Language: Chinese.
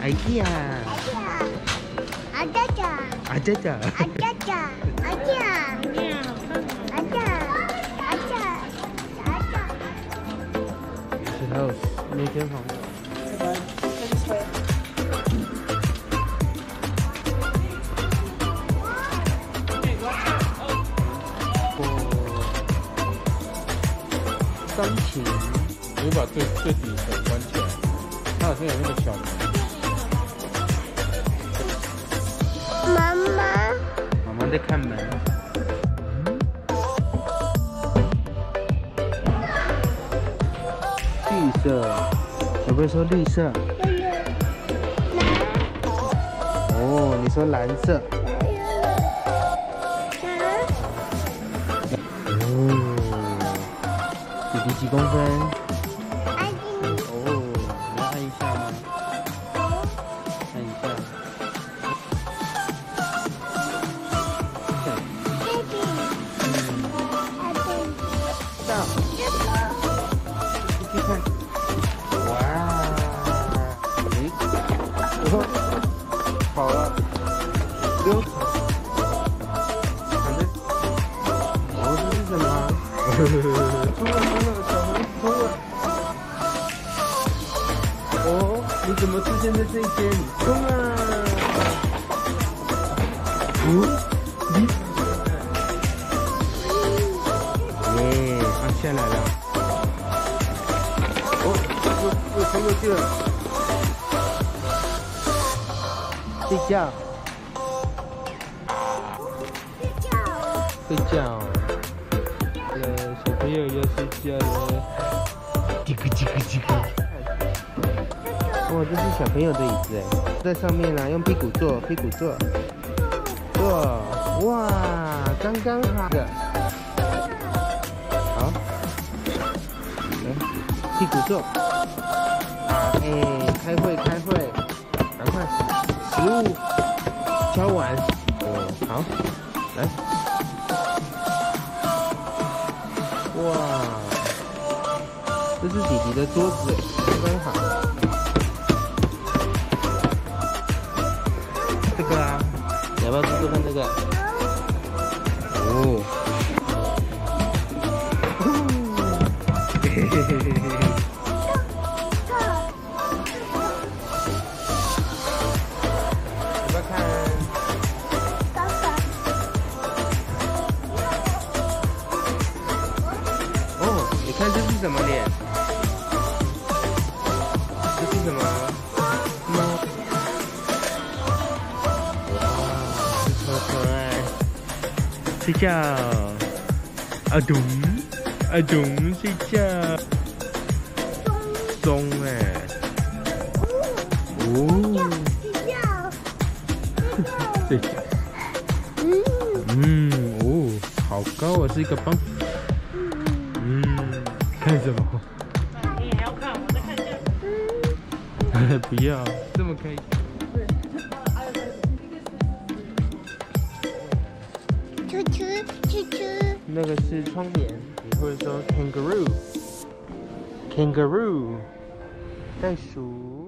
IKEA。阿佳佳。石头，那间房。钢琴， 你把最底层关起来，它好像有那个小门。 妈妈在看门。绿色，小贝说绿色。哦，你说蓝色。弟弟几公分？哦，你要按一下吗？按一下。到。继续看。哇！诶，跑了，溜。看这。哦，这是什么？冲了，小红冲了！哦，你怎么出现在这间？冲啊！耶，放下来了。哦，又冲过去了。睡觉。睡觉。小朋友要睡觉了，叽咕叽咕叽咕。哇，这是小朋友的椅子哎，在上面呢，用屁股坐，坐，哇，刚刚好的。好，来，屁股坐。哎，开会，赶快，食物敲完。哦，好，来。哇，这是弟弟的桌子，刚刚好。这个啊，你要不要做做看这个？哦，嘿嘿嘿嘿嘿。要不要看？看这是什么脸？这是什么？猫。哇，这超可爱。睡觉。阿东睡觉。松哎。哦。睡觉。哦，好高啊，是一个棒。看什么？ 你还要看？我再看一下。 不要，这么开心。那个是窗帘，也会说 kangaroo，袋鼠。